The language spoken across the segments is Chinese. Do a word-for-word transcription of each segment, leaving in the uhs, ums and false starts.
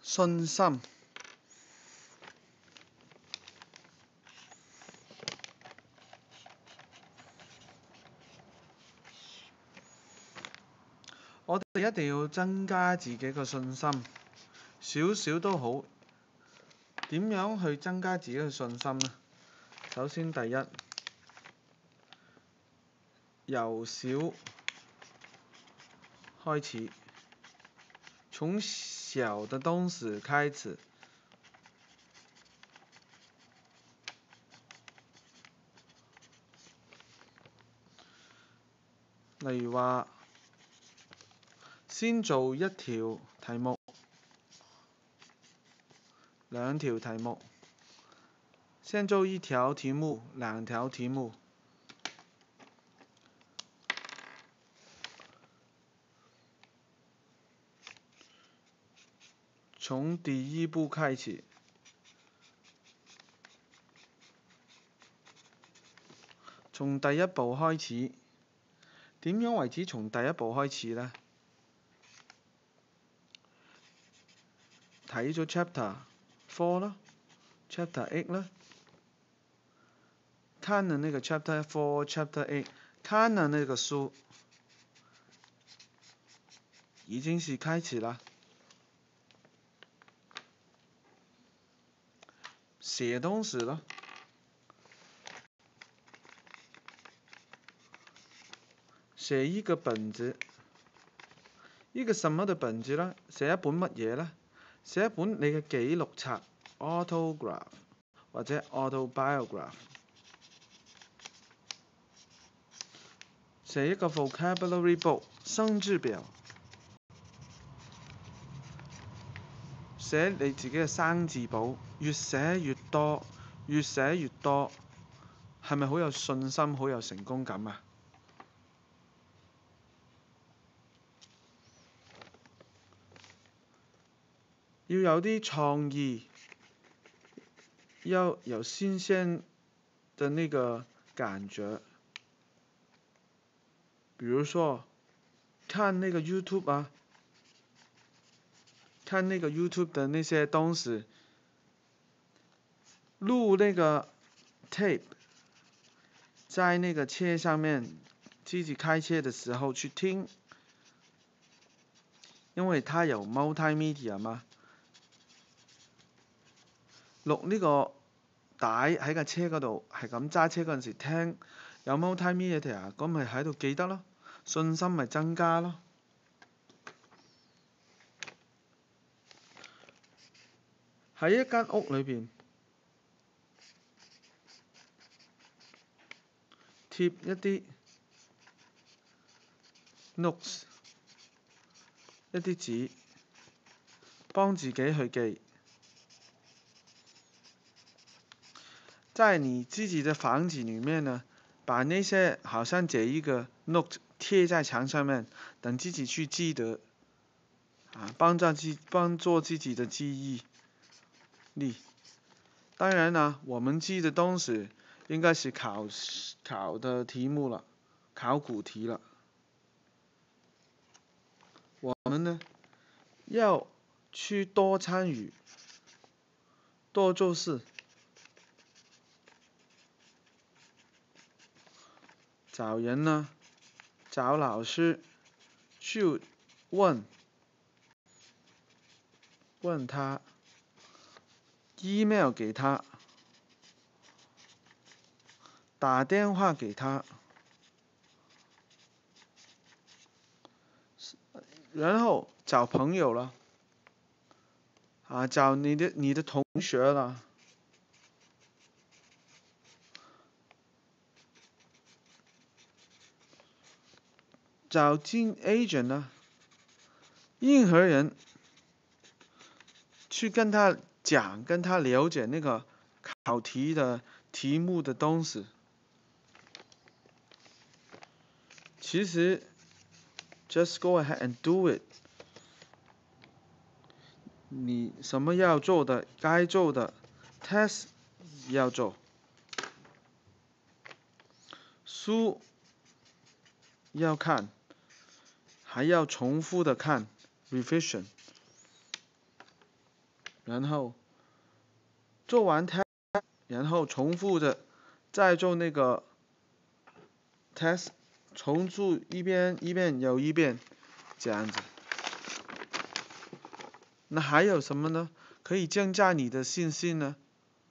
信心。我哋一定要增加自己嘅信心，少少都好。點樣去增加自己嘅信心呢？首先第一，由小開始，從小的東西開始。例如話，先做一條題目，兩條題目，先做一條題目，兩條題目。從第一步開始，從第一步開始。點樣為止從第一步開始呢？睇咗 chapter four 啦 ，chapter eight 啦，看了那個 chapter four、chapter eight，看了那個書，已經是開始了。寫東西了，寫一個本子，一個什麼的本子呢？寫一本乜嘢呢？寫一本你嘅記錄冊 autograph 或者 autobiograph。寫一個 vocabulary book 生字表。寫你自己嘅生字簿，越寫越多，越寫越多，係咪好有信心，好有成功感啊？要有啲創意，要有新鮮的那個感覺。比如說，看那個 YouTube 啊，看那個 YouTube 的那些東西，錄那個 tape，在那個車上面，自己開車的時候去聽，因為它有 multimedia 嘛。錄呢個帶喺架車嗰度，係咁揸車嗰陣時聽，有 multimedia，咁咪喺度記得咯，信心咪增加咯。喺一間屋裏邊貼一啲 notes， 一啲紙，幫自己去記。在你自己的房子裡面呢，把那些好像這一個 note 貼在牆上面，等自己去記得，啊，幫助自幫助自己的記憶力。當然啦，我們記的東西應該是考考的題目了，考古題了。我們呢，要去多參與，多做事。找人呢，找老師去問，問他 email 給他，打電話給他，然後找朋友了，啊，找你的你的同學了。找進 agent 呢，任何人去跟他講，跟他了解那個考題的題目的東西。其實 just go ahead and do it。你什麼要做的，該做的 test 要做，書要看，還要重複的看 revision。 然后做完 test， 然后重复的再做那个 test， 重复一遍一遍又一遍，这样子。那还有什么呢？可以增加你的信心呢？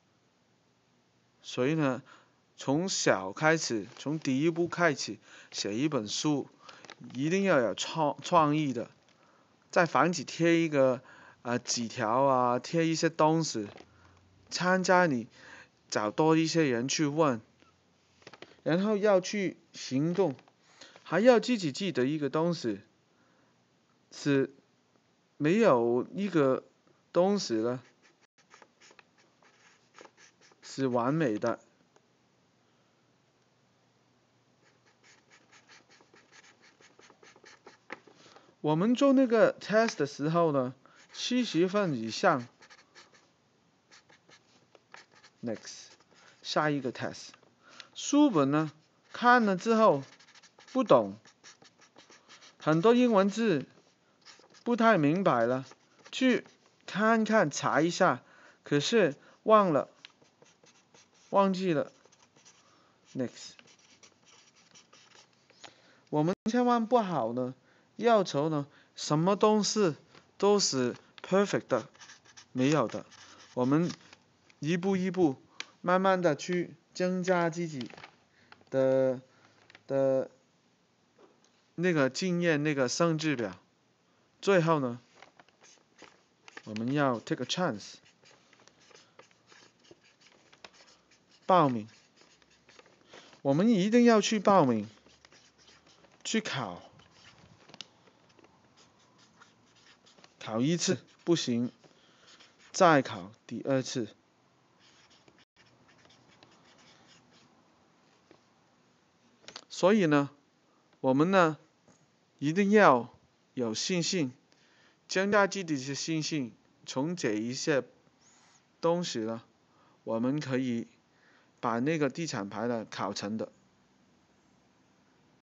所以呢，从小开始，从第一步开始写一本书，一定要有创创意的，在房子贴一个啊纸条啊，贴一些东西，参加你找多一些人去问，然后要去行动，还要自己记得一个东西，是没有一个东西呢是完美的。我们做那个 test 的时候呢，七十分以上 ，next， 下一个 test。书本呢，看了之后不懂，很多英文字不太明白了，去看看查一下，可是忘了，忘记了 ，next。我们千万不好呢，要求呢，什么东西都是 perfect 的，没有的。我们一步一步，慢慢的去增加自己的的那个经验，那个胜字表。最后呢，我们要 take a chance， 报名。我们一定要去报名，去考。考一次不行，再考第二次。所以呢，我们呢一定要有信心，增加自己的信心。从这一些东西呢，我们可以把那个地产牌呢考成的。